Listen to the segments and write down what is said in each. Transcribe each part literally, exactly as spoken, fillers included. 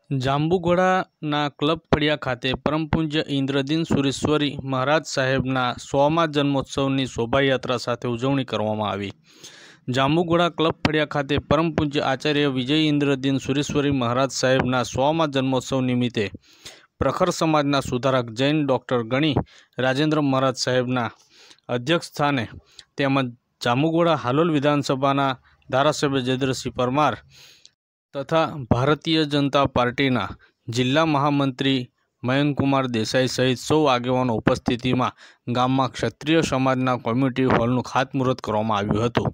જાંબુઘોડાના club ફળિયા ખાતે પરમ પૂજ્ય ઇન્દ્રદીન સુરેશ્વરી મહારાજ સાહેબના સોમા જન્મોત્સવની શોભાયાત્રા સાથે ઉજવણી કરવામાં આવી। જાંબુઘોડા ક્લબ ફળિયા ખાતે પરમ પૂજ્ય આચાર્ય વિજય ઇન્દ્રદીન સુરેશ્વરી મહારાજ સાહેબના સોમા જન્મોત્સવ નિમિત્તે પ્રખર સમાજના સુધારક જૈન ડૉક્ટર ગણી રાજેન્દ્ર મહારાજ સાહેબના અધ્યક્ષ સ્થાને તેમજ જાંબુઘોડા હાલોલ વિધાનસભાના ધારાસભ્ય જયદ્રથસિંહ પરમાર तथा भारतीय जनता पार्टी जिला महामंत्री मयंककुमार देसाई सहित सौ आगेवानों उपस्थिति में गाम में क्षत्रिय समाजना कम्युनिटी हॉलनु खातमुहूर्त करवामां आव्युं हतुं।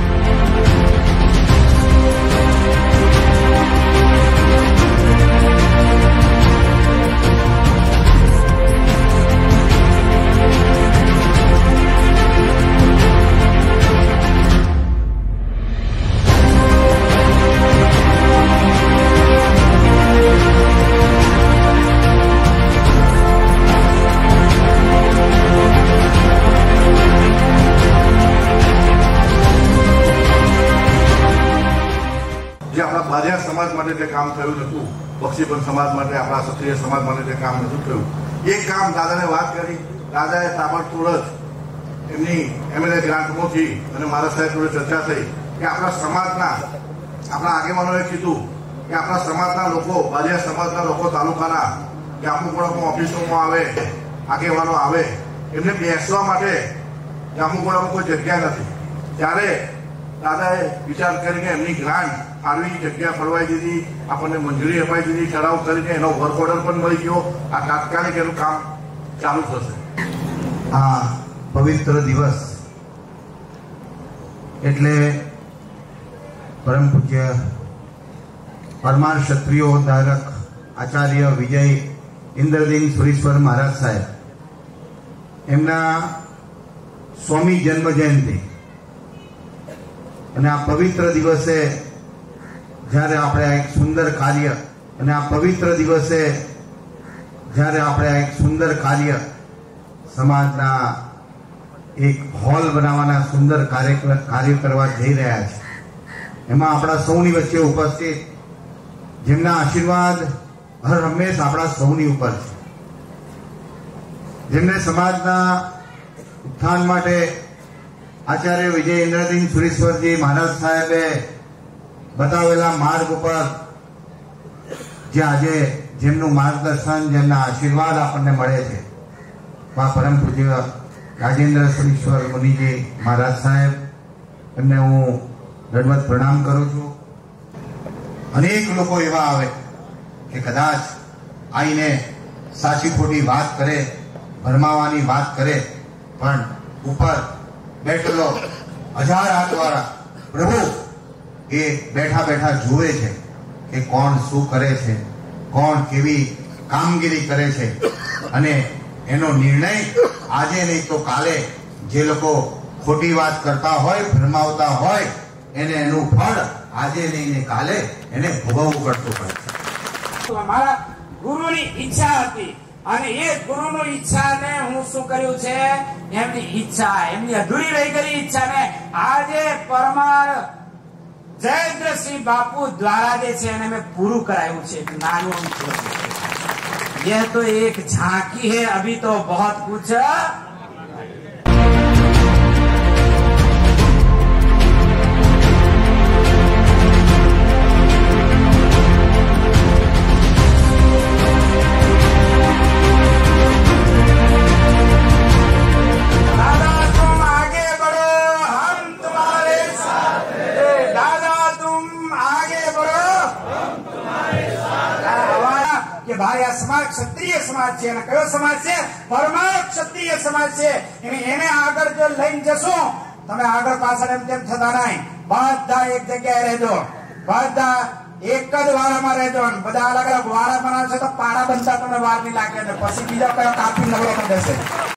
જે આપણા બારિયા સમાજ માટે જે કામ થયું નહોતું, બક્ષીપંથ સમાજ માટે, આપણા ક્ષત્રિય સમાજ માટે જે કામ નહોતું થયું, એ કામ દાદાને વાત કરી, દાદાએ તાબડતોડ જ એમની એમએલએ ગ્રાન્ટમાંથી અને મારા સાહેબ જોડે ચર્ચા થઈ કે આપણા સમાજના આપણા આગેવાનોએ કીધું કે આપણા સમાજના લોકો, બારિયા સમાજના લોકો તાલુકાના કે જાંબુઘોડામાં ઓફિસોમાં આવે, આગેવાનો આવે, એમને બેસવા માટે જાંબુઘોડામાં કોઈ જગ્યા નથી। ત્યારે દાદાએ વિચાર કરીને એમની ગ્રાન્ટ આવી જગ્યા ફળવાઈ દીધી, આપણને મંજૂરી અપાઈ દીધી, ઠરાવ કરીને એનો વર્ક ઓર્ડર પણ મળી ગયો। આ તાત્કાલિક એનું કામ ચાલુ થશે। આ પવિત્ર દિવસ એટલે પરમ પૂજ્ય પરમાર ક્ષત્રિયો ધારક આચાર્ય વિજય ઇન્દ્રદીન સુરેશ્વર મહારાજ સાહેબ એમના સ્વામી જન્મ જયંતિ અને આ પવિત્ર દિવસે જ્યારે આપણે આ એક સુંદર કાર્ય અને આ પવિત્ર દિવસે જ્યારે આપણે આ એક સુંદર કાર્ય સમાજના એક હોલ બનાવવાના સુંદર કાર્ય કાર્ય કરવા જઈ રહ્યા છે, એમાં આપણા સૌની વચ્ચે ઉપસ્થિત જેમના આશીર્વાદ હર હંમેશ આપણા સૌની ઉપર છે, જેમને સમાજના ઉત્થાન માટે આચાર્ય વિજય ઇન્દ્રદીન સુરેશ્વરજી મહારાજ સાહેબે બતાવેલા માર્ગ ઉપર જે આજે જેમનું માર્ગદર્શન, જેમના આશીર્વાદ આપણને મળે છે, આ પરમ પૂજ્ય રાજેન્દ્ર સુરેશ્વર મુનિજી મહારાજ સાહેબ એમને હું દંડવત પ્રણામ કરું છું। અનેક લોકો એવા આવે કે કદાચ આઈને સાચી ખોટી વાત કરે, ભરમાવાની વાત કરે, પણ ઉપર બેઠેલો હજાર હાથવાળા પ્રભુ એ બેઠા બેઠા જુએ છે કે કોણ શું કરે છે, કોણ કેવી કામગીરી કરે છે, અને એનો નિર્ણય આજે નહીં તો કાલે જે લોકો ખોટી વાત કરતા હોય, ભરમાવતા હોય, એને એનું ફળ આજે નહીં ને કાલે એને ભોગવવું પડતું હોય છે। મારા ગુરુની ઈચ્છા હતી અને એ ગુરુની ઈચ્છાને હું શું કર્યું છે, એમની ઈચ્છા, એમની અધૂરી રહી ગયેલી ઈચ્છાને આજે પરમાર જયેન્દ્રસિંહ બાપુ દ્વારા જે છે એને મેં પૂરું કરાયું છે। નાનું यह तो एक झांकी है, अभी तो बहुत कुछ भाई समाज क्षत्रिय समाज है, कयो समाज है, परमार क्षत्रिय समाज है। एने आगर जो लઈને જશો તમે આગળ પાછળ એમ તેમ થતા નહીં, બધા એક જગ્યાએ રહેજો, બધા એક જ વાળામાં રહેજો। બધા અલગ અલગ વાળા બનાવશો તો પાડા બનતા તમને વાર નહીં લાગે, પછી બીજા કયો કાપી નવરો દેશે।